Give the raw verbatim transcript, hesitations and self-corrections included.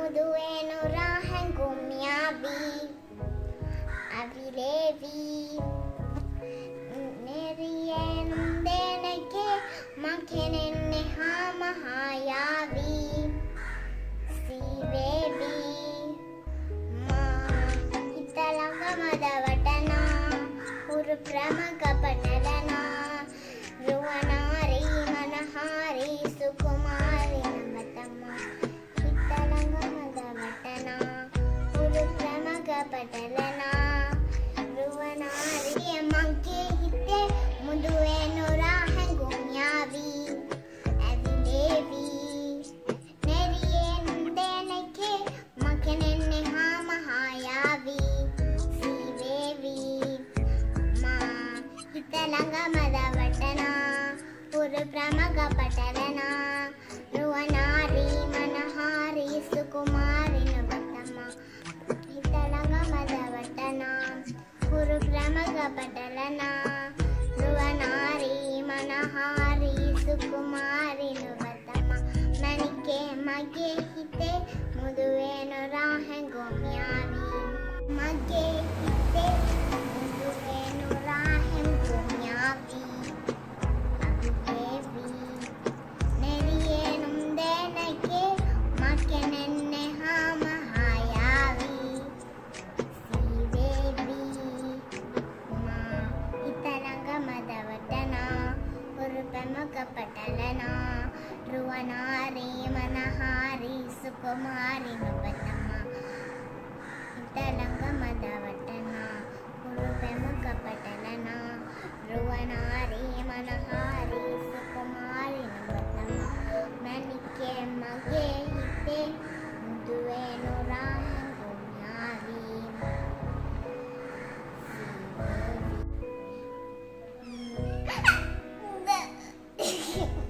මුදුවේනු රාහැඟුම් යාවී අවිලේවී නෙරියේනුම් දෙනකේ මංකෙනෙන්නේ හාමහායාවී සීවේවී මා හිතලඟමද වටනා හුරු ප්‍රමකපටලනා රුවනාරී මනහාරී සුකුමාරී නමතමා හිතලඟමද වටනා හුරු ප්‍රමකපටලනා රුවනාරී මංකේ හිතේ මුදුවේනු රාහැඟුම් යාවී ඇවිලේවී නෙරියෙන් දෙනකේ මංකෙනෙන්නේ හාමහායාවී සීවේවී මා හිතලඟමද වටනා පුරු ප්‍රමග පටලනා රුවනාරී මනහාරී සුකුමාරී නබතමා හිතලඟමද වටනා පුරු ප්‍රමග පටලනා රුවනාරී මනහාරී සුකුමාරී නබතමා මණිකේ මගේ හිතේ මුදුවේනු රාහැඟුම් යාවී මගේ හිතේ මුදුවේනු රාහැඟුම් යාවී අවිලේවී නෙරියේනුම් දෙනකේ මංකෙනෙන්නේ හාමහායාවී සීවේවී මා හිතලඟමද වටනා හුරු ප්‍රමග පටලනා රුවනාරී මනහාරී සුකුමාරී නබතමා හිතලඟමද වටනා හුරු ප්‍රමග පටලනා රුවනාරී මනහාරී සුකුමාරී නබතමා මණිකේ මගේ හිතේ මුදුවේනු රාහැඟුම් යාවී සීවේවී